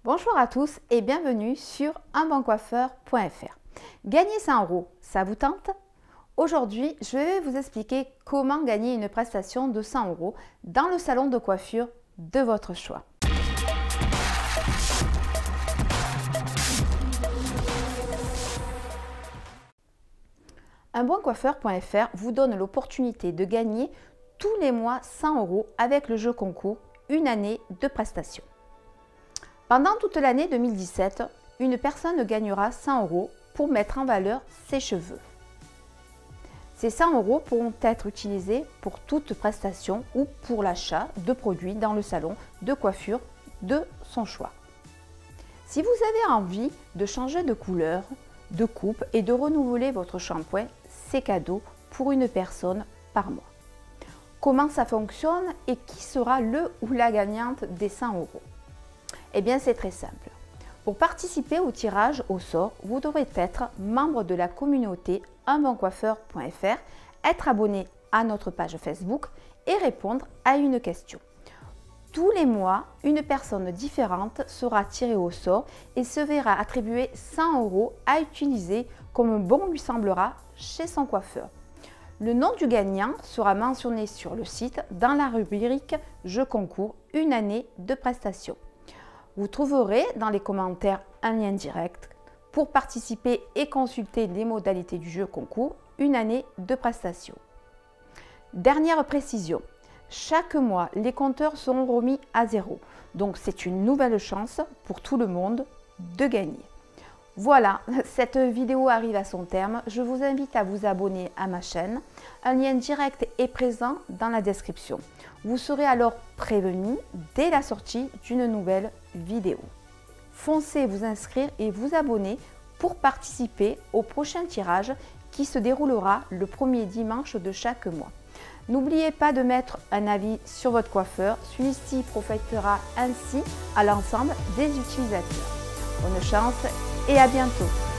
Bonjour à tous et bienvenue sur unboncoiffeur.fr. Gagner 100 €, ça vous tente? Aujourd'hui, je vais vous expliquer comment gagner une prestation de 100 € dans le salon de coiffure de votre choix. Unboncoiffeur.fr vous donne l'opportunité de gagner tous les mois 100 € avec le jeu concours Une année de prestation. Pendant toute l'année 2017, une personne gagnera 100 € pour mettre en valeur ses cheveux. Ces 100 € pourront être utilisés pour toute prestation ou pour l'achat de produits dans le salon de coiffure de son choix. Si vous avez envie de changer de couleur, de coupe et de renouveler votre shampoing, c'est cadeau pour une personne par mois. Comment ça fonctionne et qui sera le ou la gagnante des 100 €? Eh bien, c'est très simple. Pour participer au tirage au sort, vous devrez être membre de la communauté unboncoiffeur.fr, être abonné à notre page Facebook et répondre à une question. Tous les mois, une personne différente sera tirée au sort et se verra attribuer 100 € à utiliser comme bon lui semblera chez son coiffeur. Le nom du gagnant sera mentionné sur le site dans la rubrique « Jeu concours, une année de prestation ». Vous trouverez dans les commentaires un lien direct pour participer et consulter les modalités du jeu concours Une année de prestation. Dernière précision, chaque mois, les compteurs seront remis à 0. Donc c'est une nouvelle chance pour tout le monde de gagner. Voilà, cette vidéo arrive à son terme. Je vous invite à vous abonner à ma chaîne. Un lien direct est présent dans la description. Vous serez alors prévenu dès la sortie d'une nouvelle vidéo. Foncez vous inscrire et vous abonner pour participer au prochain tirage qui se déroulera le premier dimanche de chaque mois. N'oubliez pas de mettre un avis sur votre coiffeur. Celui-ci profitera ainsi à l'ensemble des utilisateurs. Bonne chance et à bientôt!